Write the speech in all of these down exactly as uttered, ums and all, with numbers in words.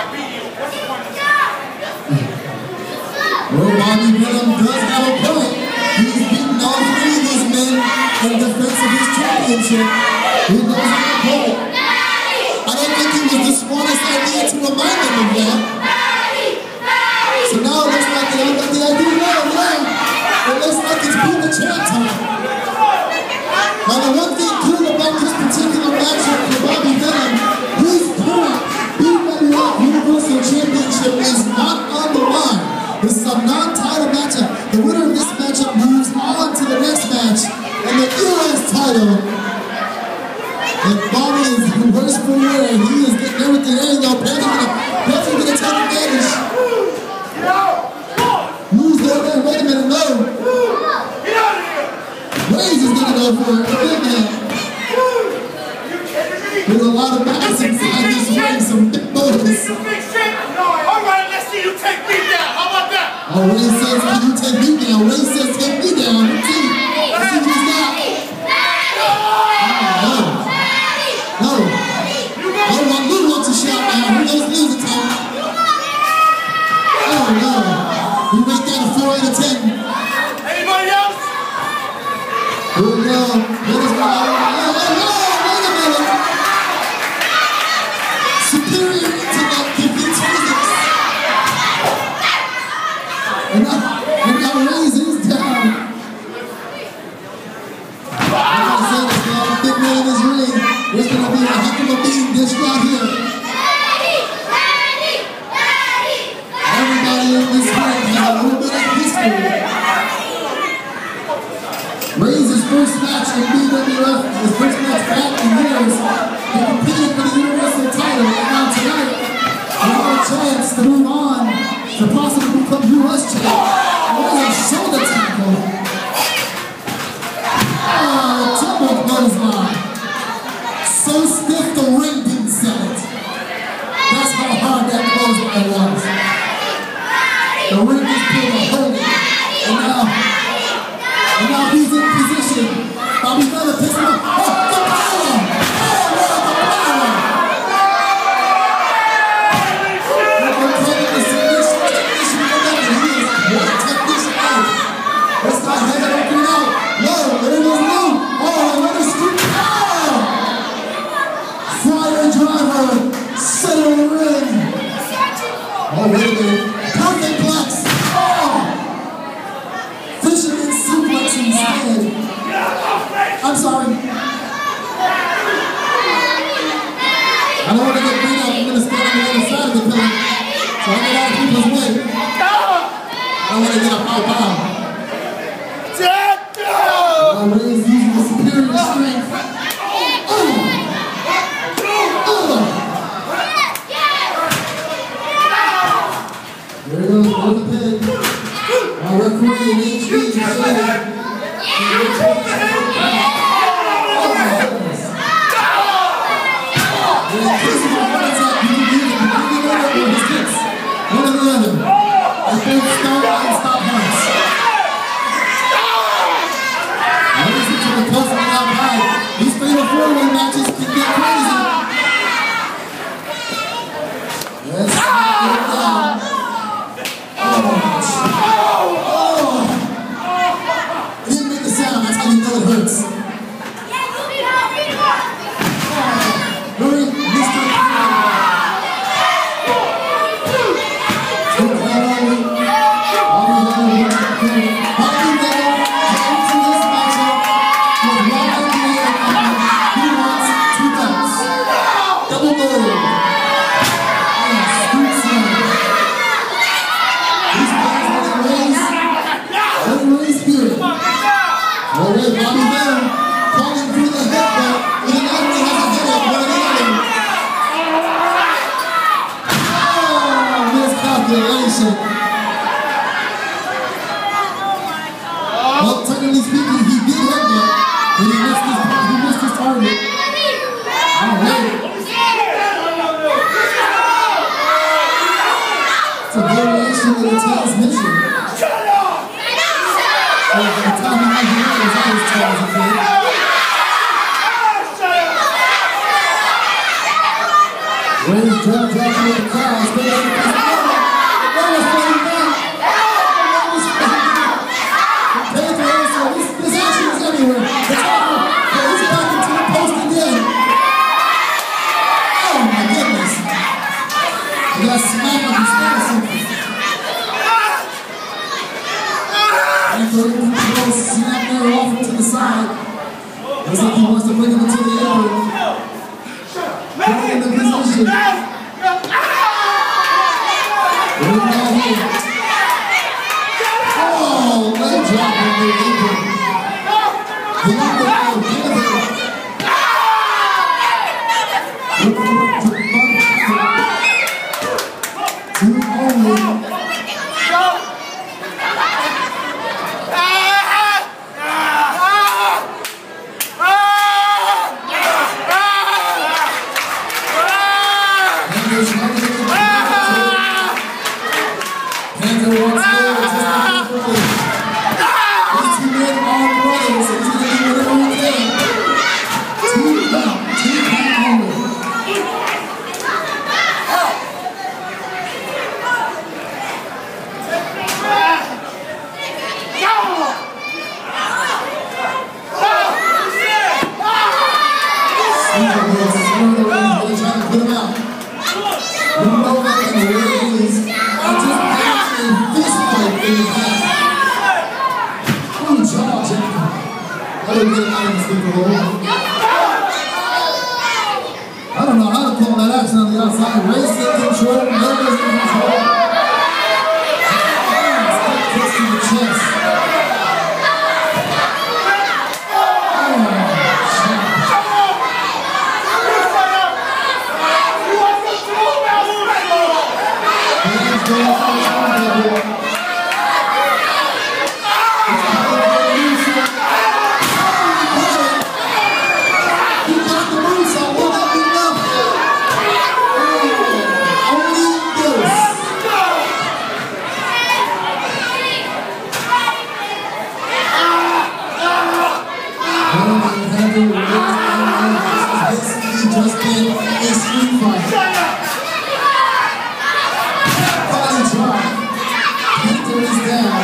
Well, Bobby Venom does have a point. He's beaten all three of these men in defense of his championship. He does have a point. I don't think it was the smartest idea to remind them of that. So now it looks like they don't think the idea well, yeah. It looks like it's being the champ time. Now the one thing cool about this particular matchup for Bobby Venom, his current B W F Universal Championship is not on the line. This is a non-title matchup. The winner of this matchup moves on to the next match and the U S title. And Bobby is worse for wear. He is getting everything. There you go. Panther's gonna, Panther's gonna take advantage. Moves there, there. Wait a minute, no. Reigns is gonna go for it. Big man. There's a lot of matches inside this ring. Some big motors. Alright, let's see you take me down. How about that? Oh, Reigns says, can you take me down? Reigns says, take me down. Let's see. Let's see who's that. Oh, no. No. No one, Lou wants to shout now. Who knows music time? Oh, no. We make that a four out of ten. Anybody else? Here we go. Let us go. Oh, no. Wait a minute. Superior intellect defeats physics. And now, and now Reigns is down. Like I said, it's got a big man in this ring. There's going to be a heck of a beating dish right here. Everybody in this ring has a little bit of history. Reigns' first match in B W F, his first match back in years, he competed for the Universal title, and now tonight, we have a chance to move on to possibly become U S champ. What is a shoulder tackle? Oh, tumble clothesline. So stiff the ring didn't sell it. That's how hard that clothesline was. The ring just pulled a hole. And now, and now he's in position. Bobby Venom picks him up. Oh, the power! Oh, what a power! We're calling this technician technician for nothing. He is one technician out. This guy has it open out. No, there goes Lou. Oh, another scoop. Oh! Fire driver, center of the ring. Oh, wait a minute. Perfect plex. Oh! Fisherman suplex instead. I'm sorry. I don't want to get beat up. I'm going to stand on the other side of the pillar. So I get out of people's way. I don't want to get a pow pow. Uh, Reigns using the superior strength. Oh! Oh! There he goes, over the pin. Our referee in H B said, one or the other. I think start and stop hearts. Reigns into the post and out high. These fatal four-way matches can get crazy. Yes, get it down. Oh. It didn't make a sound, that's how you know it hurts. Hurry, Mister Bobby Venom calling through the headbutt, and the other has a headache, one or the other. Oh, miscalculation. Well, technically speaking, he did headbutt, but he missed his, he missed his target. All right. It's a variation of the transmission. Oh, by the time he had the others, I was tall as a kid. Reigns dropped off with the crowd. You gotta smack him instead of something. And so he controls snap there off to the side. Looks like he wants to bring him into the apron. Put him in the position. Put him down here. Oh, leg drop on the apron. The apron now, pivot. Two only. I don't know how to call that action on the outside. Race in control, Melvin in control. Kicks to the chest. Just been a street fight. Body drop. Panther is down.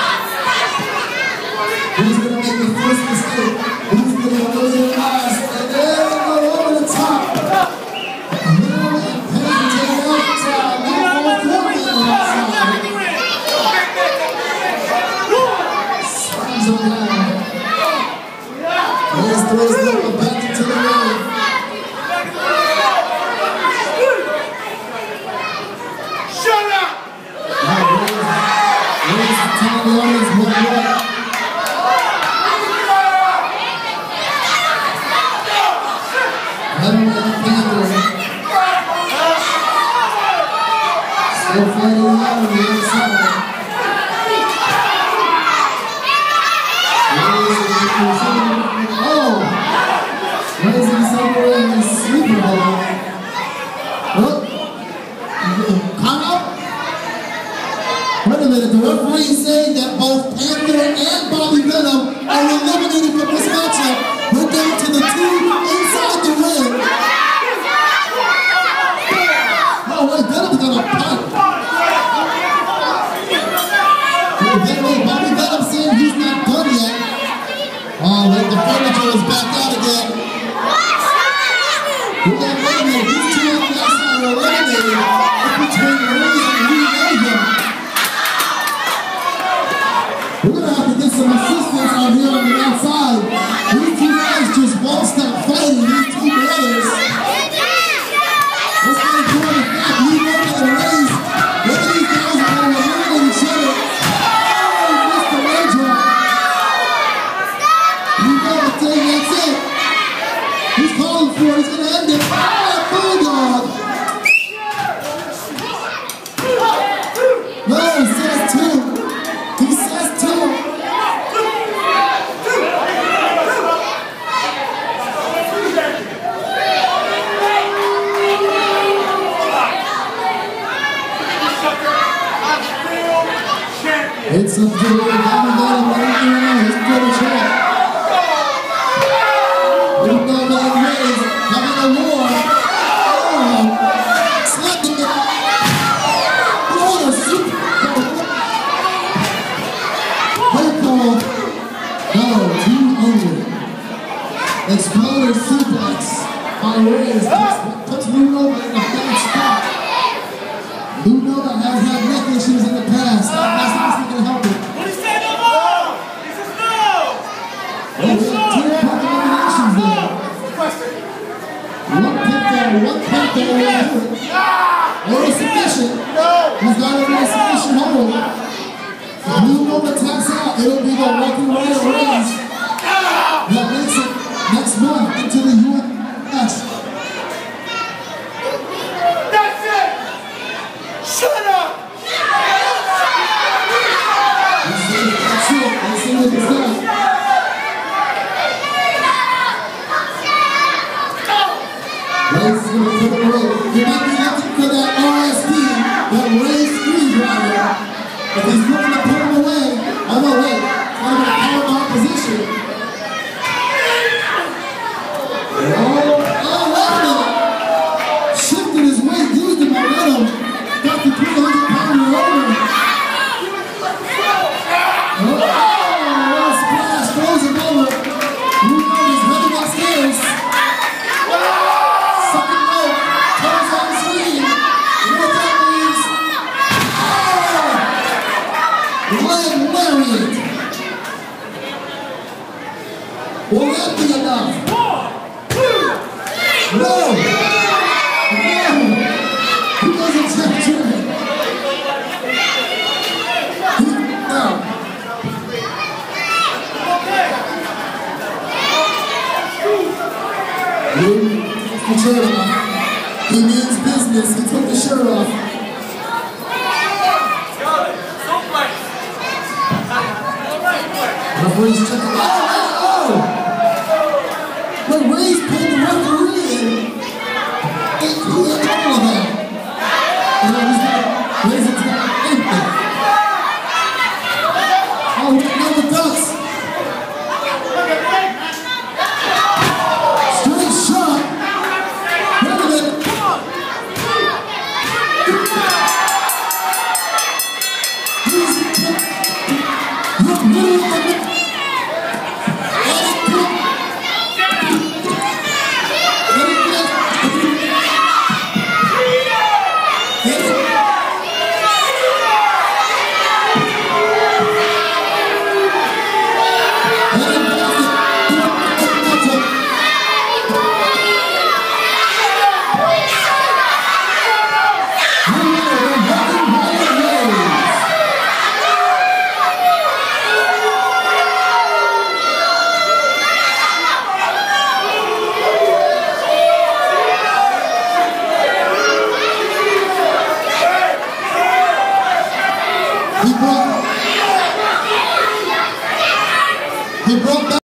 Who's going to make the first mistake? Who's going to go to the last? And there we go over the top. Little and Panther outside. Now both women outside. Slams him down. There's throws Little back into the ring. Still fighting out on the inside. Oh! Raising himself away in the sleeper hold. Oh! Count out? Wait a minute, the referee is saying that both Panther and Bobby Venom are eliminated from this matchup. We're down to the two inside the ring. Oh wait, Venom's got a pipe. Bobby Venom saying he's not done yet. Oh wait, the furniture is back out again. We're going to eliminate these two on the outside are eliminated. Between Reigns and Lee Mayhem. We're going to have to get some assistance out here on the outside. These two guys just won't stop fighting, these two brothers. Let's get into the fact Lee Mayhem and Reigns. Look at these guys are going to eliminate each other. Oh, Mister Major. You got the thing, that's it. He's calling for it, he's going to end it. Oh, Bulldog. No, he says two. He says two. It's up to the Bobby Venom right now. He's still the champ. Little Bobby and Reigns having a war. Oh, slapping it. What a super. They call. No, two only. Exploder suplex on Reigns. Puts Bruno in a bad spot. Lou Noga has had neck issues in the past. That's not going to help him. What do you say, no more? He says no. Oh, we have two public eliminations there. One pick there, one pick there. Or a submission. He's got him in a submission hold. If Lou Noga taps out, it'll be the Rocky Riot Reigns that makes it next month into the U S. That's it. Shut up. Let's see it. That's it. Let's see what it's done. Reigns is going to put him away. He might be looking for that R S D, that Ray screwdriver. If he's looking to put him away, oh no, wait. Kind of a powerbomb position. Oh, oh, wait a minute. Shifted his weight, used the momentum. Got the three hundred pounder over. Oh, splash, throws him over. Lou Noga's heading upstairs. Second rope, turns on the screen. You know what that means? Oh! Leg lariat. Will that be enough? No! No! He doesn't check Jimmy. No. Lou takes the shirt off. He means business. He took the shirt off. Referee's checking. Oh, oh, oh! But Ray's pulled the referee in. It cleared all of that. You know, he's got Razor's got anything. Oh, now the ducks. Straight shot. Wait a minute. He's look really at the He brought, he brought back